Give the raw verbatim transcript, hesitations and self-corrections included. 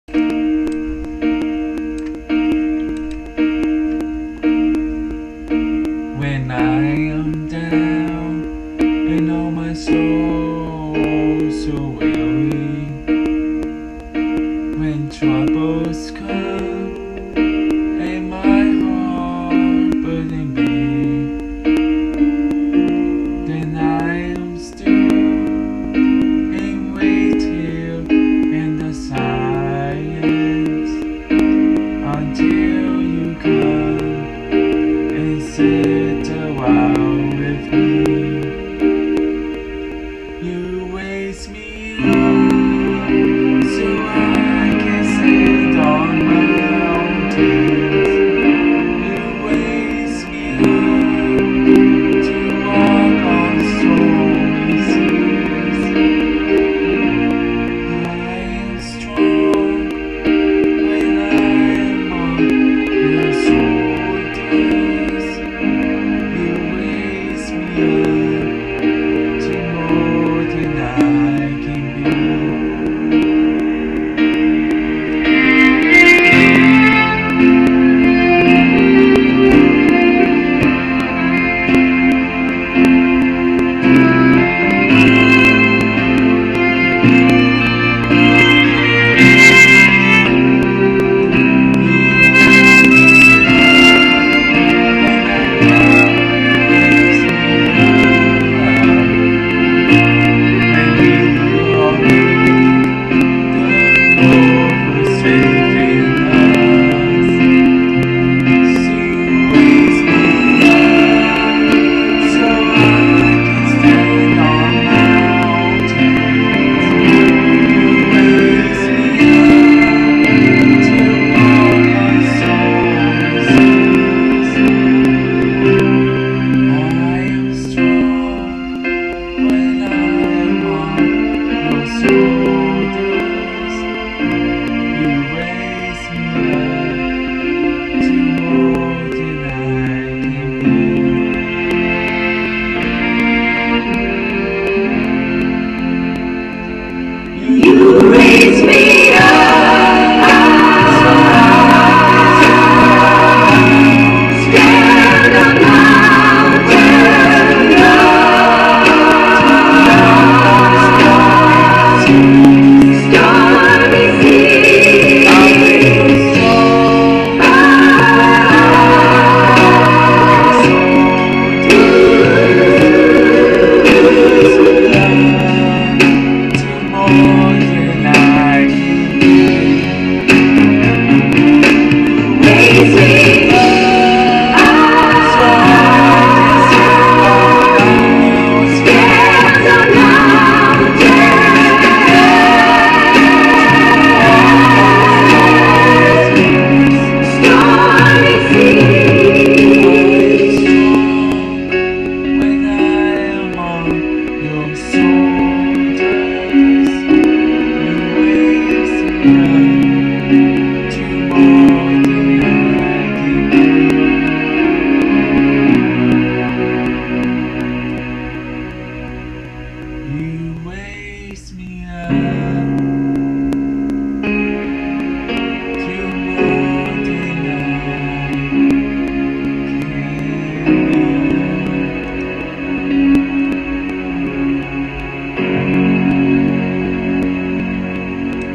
When I am down and all my soul so weary, when troubles come and my heart burden me, then I am still and wait here in the silence until you come and sit a while with me. You raise me up so I can sit on mountains. You raise me up to walk on stormy seas. I am strong when I am on your shoulders. You raise me up to more than I can be. You raise me up. Stand on mountain stormy seas. Shoulders, you raise me up.